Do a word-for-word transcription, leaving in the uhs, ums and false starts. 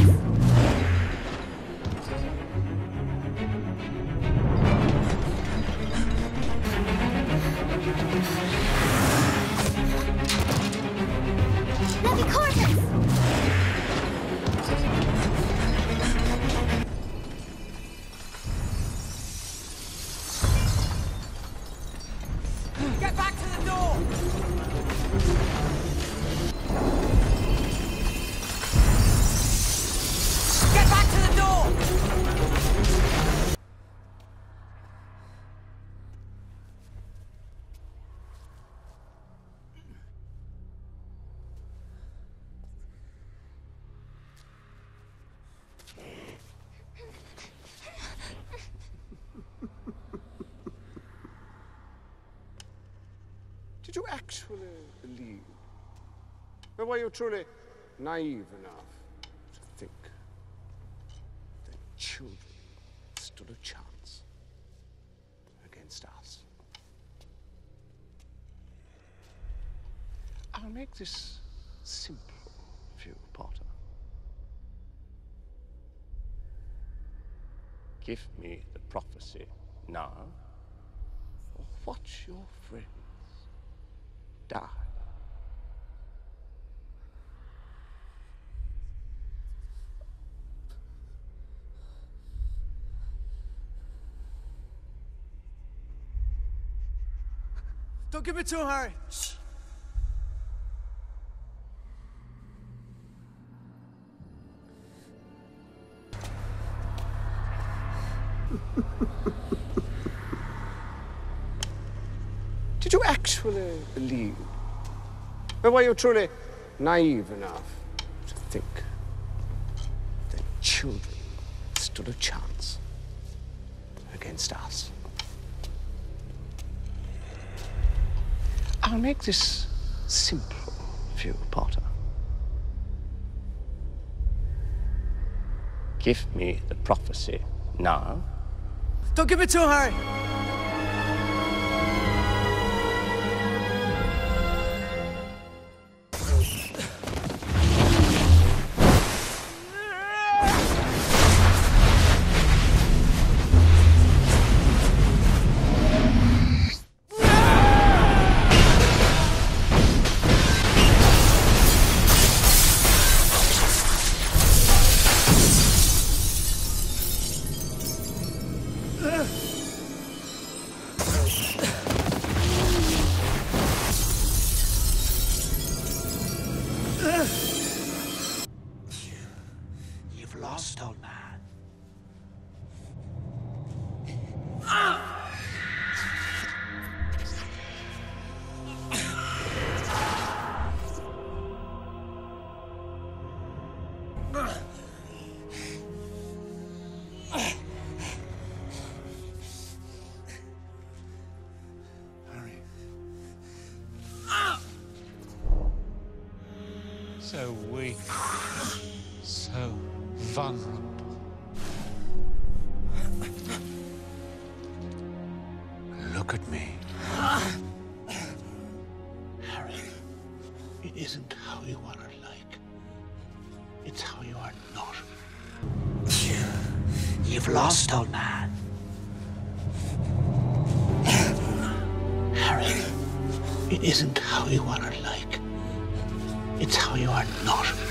quarters! Heavy quarters! Get back to the door! Get back to the door! Did you actually believe? Or were you truly naive enough to think that children stood a chance against us? I'll make this simple for you, Potter. Give me the prophecy now, or watch your friends die. Don't give it to him, Harry! Shh. Did you actually believe? Or were you truly naive enough to think that children stood a chance against us? I'll make this simple for you, Potter. Give me the prophecy now. Don't give it to him, Harry! You've lost, old man. Harry. So weak. So vulnerable. Look at me. Harry, it isn't how you are like. It's how you are not. You've lost, old man. Harry, it isn't how you are like. It's how you are not.